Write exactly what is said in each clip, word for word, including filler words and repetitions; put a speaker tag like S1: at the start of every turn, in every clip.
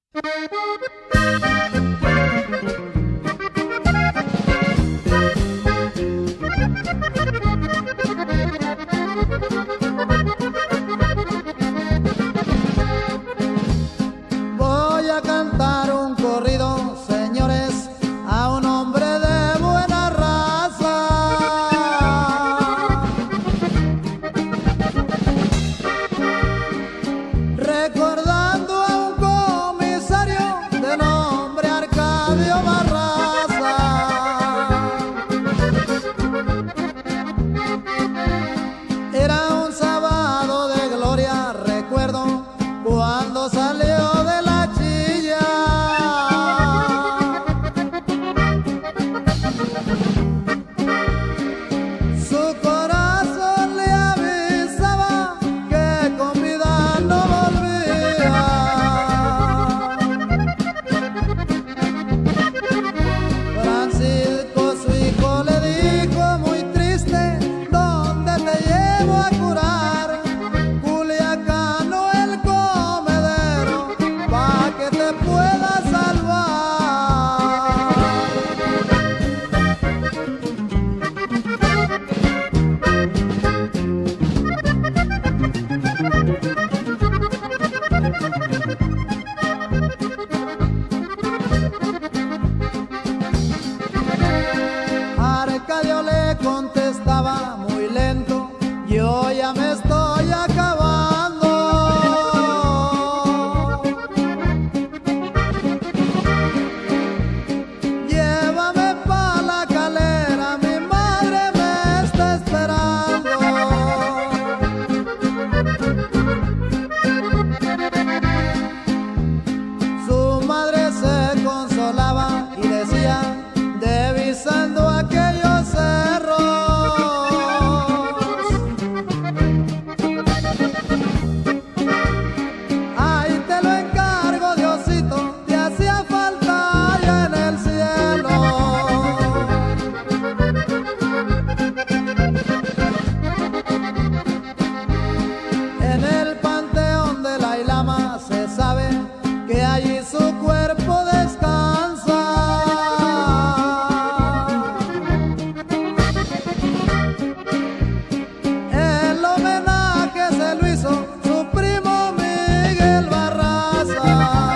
S1: Voy a cantar un corrido, señores, a un hombre de buena raza. Recordando a un comisario de nombre Arcadio Barraza. Era un sábado de gloria, recuerdo cuando salió de la chilla. Su corazón le avisaba que con vida no volvía. Francisco, su hijo, le dijo muy triste: ¿dónde te llevo a curar? Culiacán o el Comedero, pa' que te pueda salvar. Arcadio le contestaba muy lento: yo ya me estoy acabando. Llévame pa' la Calera, mi madre me está esperando. Su madre se consolaba y decía: divisando aquellos cerros, ay, te lo encargo, Diosito, te hacía falta allá en el cielo. En el panteón de la Ilama se sabe que allí su cuerpo descansa. El homenaje se lo hizo su primo Miguel Barraza.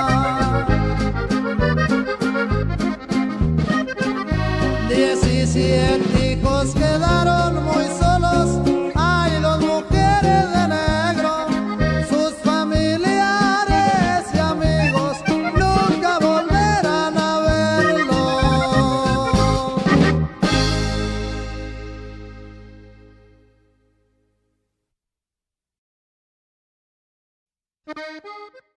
S1: Diecisiete hijos quedaron muy solos, ay, dos mujeres de negro. Sus familiares y amigos nunca volverán a verlo.